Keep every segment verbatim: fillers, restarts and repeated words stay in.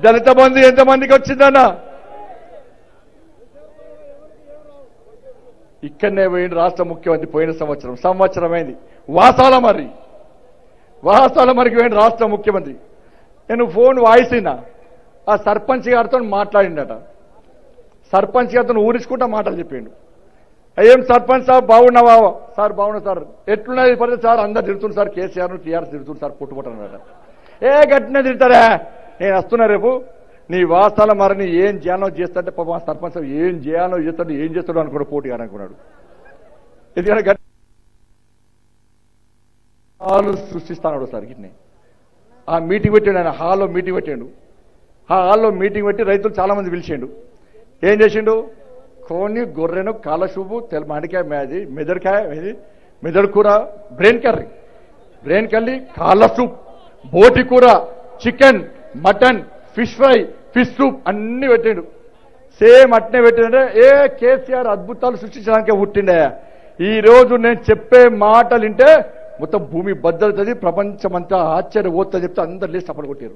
దళిత బంధు ఎంతమందికి వచ్చిందన్నా? ఇక్కడనే పోయింది రాష్ట్ర ముఖ్యమంత్రి పోయిన సంవత్సరం సంవత్సరం అయింది. వాసాల మరి వాసాల మరికి పోయింది రాష్ట్ర ముఖ్యమంత్రి. నేను ఫోన్ వాయిస్ అయినా ఆ సర్పంచ్ గారితో మాట్లాడిండట. సర్పంచ్ గారితో ఊరించుకుంటా మాటలు చెప్పిండు. ఏం సర్పంచ్ సార్ బాగున్నావా? సార్ బాగున్నా సార్. ఎట్లున్నది పరిస్థితి సార్? అందరు తిడుతుంది సార్, కేసీఆర్ టీఆర్ఎస్ తిడుతుంది సార్, పుట్టుపట్టనట. ఏ గట్టినే తిడతారా? నేను వస్తున్నా రేపు నీ వాస్తాల మరిని ఏం చేయాలో చేస్తాంటే పాపం సర్పంచ్ ఏం చేయాలో చేస్తాడు, ఏం చేస్తాడు అనుకున్నాడు, పోటీ అనుకున్నాడు. ఎందుకంటే గట్టి హాలు సృష్టిస్తాడు సార్. గిట్నే ఆ మీటింగ్ పెట్టాడు, ఆయన హాల్లో మీటింగ్ పెట్టాడు. ఆ హాల్లో మీటింగ్ పెట్టి రైతులు చాలా మంది పిలిచిండు. ఏం చేసిండు? కోని గొర్రెను కాలశుభు తెల మామిడికాయ మేది మెదడుకాయ ఇది మెదడు కూర, బ్రెయిన్ కర్రీ బ్రెయిన్ కర్రీ, కాళ్ళ సూప్, బోటి కూర, chicken, mutton, fish fry, fish soup అన్ని పెట్టిండు. సేమ్ అట్నే పెట్టిండే. ఏ కేసీఆర్ అద్భుతాలు సృష్టించడానికే పుట్టిండే. ఈ రోజు నేను చెప్పే మాటలు వింటే మొత్తం భూమి బద్దలుతుంది, ప్రపంచమంతా ఆశ్చర్యపోతుందని చెప్తే అందరు లేచి సపోర్ట్ కొట్టారు.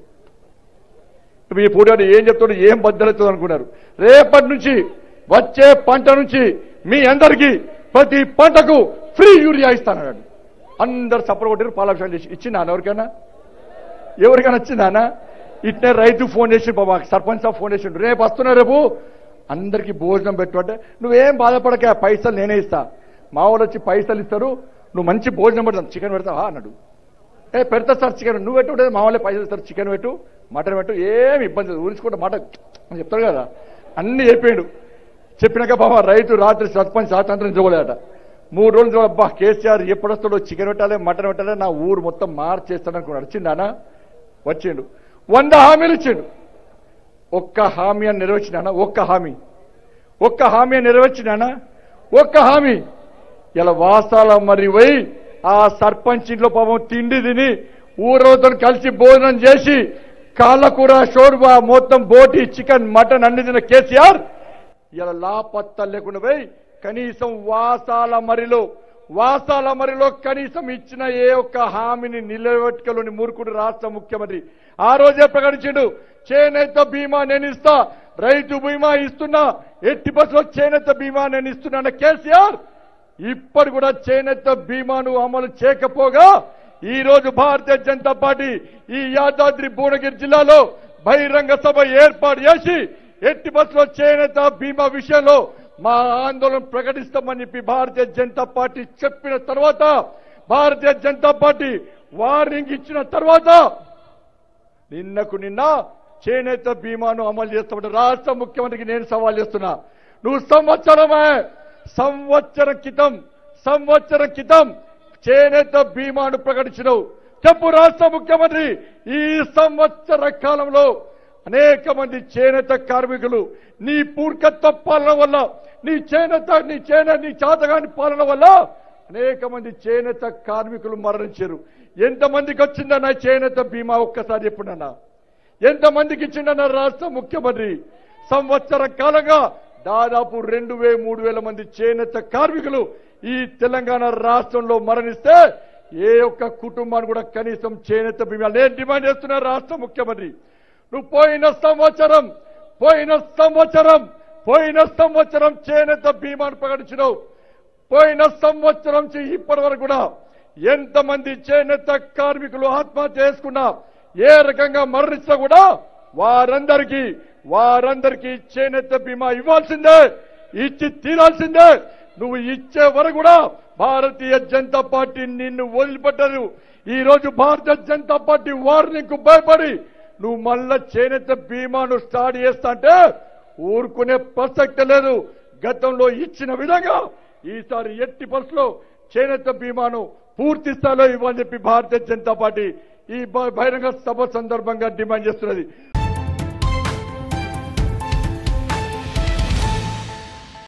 మీ పూడాడు ఏం చెప్తాడు, ఏం బద్దలవుతుంది అనుకున్నారు. రేపటి నుంచి వచ్చే పంట నుంచి మీ అందరికీ ప్రతి పంటకు ఫ్రీ యూరియా ఇస్తానన్నాడు. అందరు సపోర్ట్ కొట్టారు. పాలాభిషేకం చేసి ఇచ్చిందా ఎవరికైనా ఎవరికైనా వచ్చిందానా? ఇట్నే రైతు ఫోన్ చేసి బాబా సర్పంచ్ సాబ్ ఫోన్ చేసిండు, రేపు వస్తున్నా, రేపు అందరికీ భోజనం పెట్టు అంటే నువ్వేం బాధపడక, పైసలు నేనే ఇస్తా. మా వాళ్ళు వచ్చి పైసలు ఇస్తారు, నువ్వు మంచి భోజనం పెడతావు, చికెన్ పెడతావా అన్నాడు. ఏ పెడతా సార్ చికెన్, నువ్వు పెట్టు, మా వాళ్ళే పైసలు ఇస్తారు, చికెన్ పెట్టు, మటన్ పెట్టు, ఏమి ఇబ్బంది లేదు, ఊరించుకుంటే మాట అని చెప్తాడు కదా. అన్ని చెప్పాడు. చెప్పినాక బాబా రైతు రాత్రి సర్పంచ్ స్వాతంత్రం చూడలేట. మూడు రోజులు అబ్బా కేసీఆర్ ఎప్పుడొస్తాడో, చికెన్ పెట్టాలి, మటన్ పెట్టాలి, నా ఊరు మొత్తం మార్చేస్తాడు అనుకున్నాడు. వచ్చిందానా? వచ్చిండు. వంద హామీలు ఇచ్చిండు. ఒక్క హామీ అని నెరవేర్చినానా? ఒక్క హామీ ఒక్క హామీ నెరవేర్చినానా? ఒక్క హామీ. ఇలా వాసాల మరి పోయి ఆ సర్పంచ్ ఇంట్లో పాపం తిండి తిని ఊరోతో కలిసి భోజనం చేసి కాళ్ళకూర, షోర్బా, మొత్తం బోటి, చికెన్, మటన్ అన్ని తిన్న కేసీఆర్ ఇలా లాపత్తా లేకుండా పోయి కనీసం వాసాల మరిలో వాసాల మరిలో కనీసం ఇచ్చిన ఏ ఒక్క హామీని నిలబెట్టుకోలేని మూర్ఖుడు రాష్ట్ర ముఖ్యమంత్రి. ఆ రోజే ప్రకటించాడు, చేనేత బీమా నేను ఇస్తా, రైతు బీమా ఇస్తున్నా, ఎట్టి బస్సులో చేనేత బీమా నేను ఇస్తున్నా కేసీఆర్. ఇప్పుడు కూడా చేనేత బీమాను అమలు చేయకపోగా ఈ రోజు భారతీయ జనతా పార్టీ ఈ యాదాద్రి భువనగిరి జిల్లాలో బహిరంగ సభ ఏర్పాటు చేసి ఎట్టి బస్సులో చేనేత బీమా విషయంలో మా ఆందోళన ప్రకటిస్తామని చెప్పి భారతీయ జనతా పార్టీ చెప్పిన తర్వాత, భారతీయ జనతా పార్టీ వార్నింగ్ ఇచ్చిన తర్వాత నిన్నకు నిన్న చేనేత బీమాను అమలు చేస్తామంటే రాష్ట్ర ముఖ్యమంత్రికి నేను సవాల్ చేస్తున్నా. నువ్వు సంవత్సరమే సంవత్సరం క్రితం సంవత్సరం క్రితం చేనేత బీమాను ప్రకటించినవు. చెప్పు రాష్ట్ర ముఖ్యమంత్రి, ఈ సంవత్సర కాలంలో అనేక మంది చేనేత కార్మికులు నీ పూర్ఖత్వ పాలన వల్ల, నీ చేనేత నీ చేనేత నీ చాతగాని పాలన వల్ల అనేక మంది చేనేత కార్మికులు మరణించారు. ఎంతమందికి వచ్చిందన్న చేనేత బీమా ఒక్కసారి చెప్పుడన్నా? ఎంతమందికి ఇచ్చిందన్న రాష్ట్ర ముఖ్యమంత్రి? సంవత్సర కాలంగా దాదాపు రెండు వే మూడు వేల మంది చేనేత కార్మికులు ఈ తెలంగాణ రాష్ట్రంలో మరణిస్తే ఏ ఒక్క కుటుంబాన్ని కూడా కనీసం చేనేత బీమా నేను డిమాండ్ చేస్తున్నా రాష్ట్ర ముఖ్యమంత్రి. నువ్వు పోయిన సంవత్సరం పోయిన సంవత్సరం పోయిన సంవత్సరం చేనేత బీమాను ప్రకటించినావు. పోయిన సంవత్సరం నుంచి ఇప్పటి వరకు కూడా ఎంతమంది చేనేత కార్మికులు ఆత్మహత్య చేసుకున్నా, ఏ రకంగా మరణించినా కూడా వారందరికీ వారందరికీ చేనేత బీమా ఇవ్వాల్సిందే, ఇచ్చి తీరాల్సిందే. నువ్వు ఇచ్చే వరకు కూడా భారతీయ జనతా పార్టీ నిన్ను వదిలిపెట్టదు. ఈ రోజు భారతీయ జనతా పార్టీ వార్నింగ్ కు భయపడి నువ్వు మళ్ళా చేనేత బీమాను స్టార్ట్ చేస్తా అంటే ఊరుకునే ప్రసక్తి లేదు. గతంలో ఇచ్చిన విధంగా ఈసారి ఎట్టి పరిస్థితుల్లో చేనేత బీమాను పూర్తి స్థాయిలో ఇవ్వాలని చెప్పి భారతీయ జనతా పార్టీ ఈ బహిరంగ సభ సందర్భంగా డిమాండ్ చేస్తున్నది.